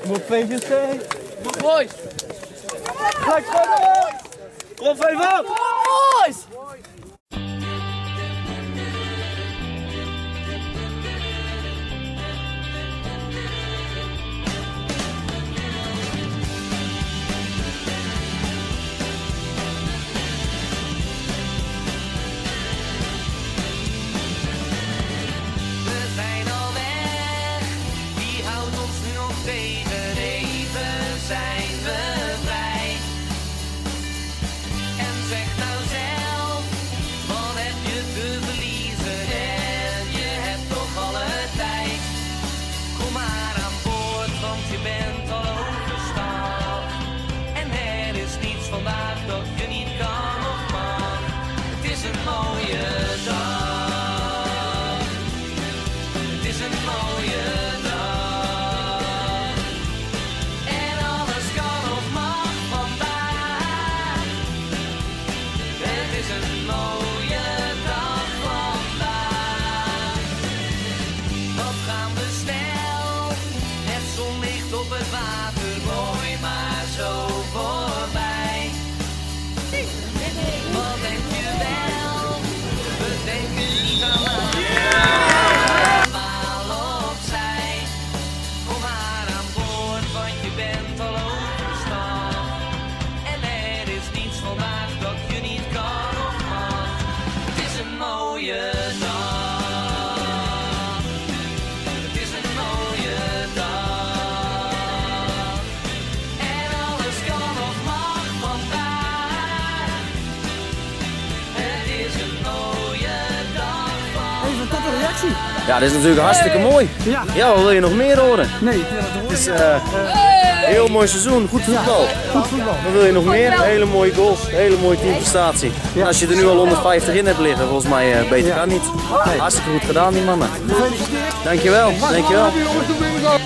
Kom op, VVC. Boys! Gelijk spelen! Kom op, VVC! Boys! Ja, dit is natuurlijk hartstikke mooi. Ja, wat wil je nog meer horen? Nee, het is een heel mooi seizoen, goed voetbal. Goed voetbal. Wat wil je nog meer? Hele mooie goals, hele mooie teamprestatie. En als je er nu al 150 in hebt liggen, volgens mij beter kan niet. Hartstikke goed gedaan die mannen. Dankjewel, dankjewel.